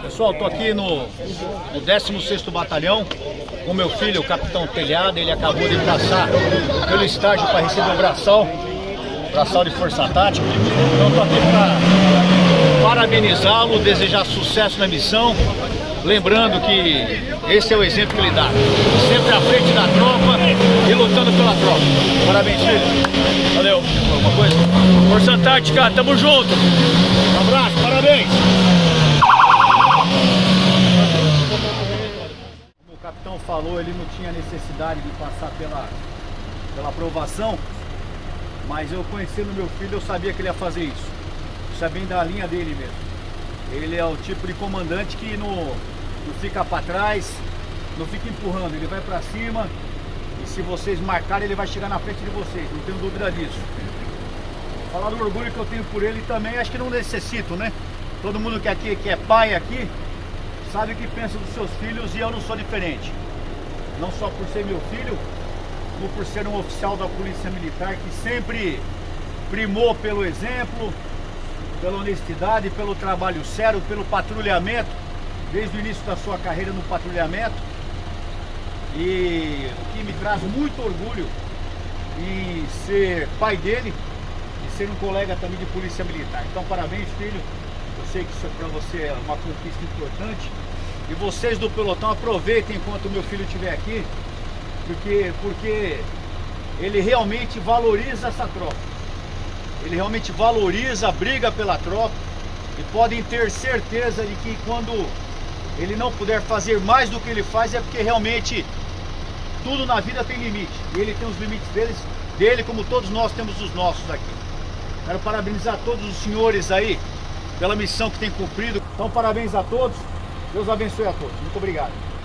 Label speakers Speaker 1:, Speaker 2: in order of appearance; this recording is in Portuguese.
Speaker 1: Pessoal, estou aqui no 16º Batalhão com meu filho, o Capitão Telhado. Ele acabou de passar pelo estágio para receber o braçal de Força Tática. Então estou aqui para parabenizá-lo, desejar sucesso na missão. Lembrando que esse é o exemplo que ele dá, sempre à frente da tropa e lutando pela tropa. Parabéns, filho. Valeu. Alguma coisa? Força Tática, tamo junto. Um abraço, parabéns. Como o capitão falou, ele não tinha necessidade de passar pela aprovação, mas eu conhecendo meu filho, eu sabia que ele ia fazer isso. Isso é bem da linha dele mesmo. Ele é o tipo de comandante que não fica para trás, não fica empurrando, ele vai para cima, e se vocês marcarem, ele vai chegar na frente de vocês, não tenho dúvida disso. Falar do orgulho que eu tenho por ele também, acho que não necessito, né? Todo mundo que é pai aqui, sabe o que pensa dos seus filhos, e eu não sou diferente. Não só por ser meu filho, como por ser um oficial da Polícia Militar que sempre primou pelo exemplo, pela honestidade, pelo trabalho sério, pelo patrulhamento, desde o início da sua carreira no patrulhamento. E o que me traz muito orgulho em ser pai dele e ser um colega também de Polícia Militar. Então parabéns, filho, eu sei que isso para você é uma conquista importante, e vocês do pelotão aproveitem enquanto o meu filho estiver aqui, porque ele realmente valoriza essa tropa. Ele realmente valoriza, briga pela tropa, e podem ter certeza de que quando ele não puder fazer mais do que ele faz, é porque realmente tudo na vida tem limite. E ele tem os limites dele, como todos nós temos os nossos aqui. Quero parabenizar todos os senhores aí pela missão que tem cumprido. Então parabéns a todos, Deus abençoe a todos. Muito obrigado.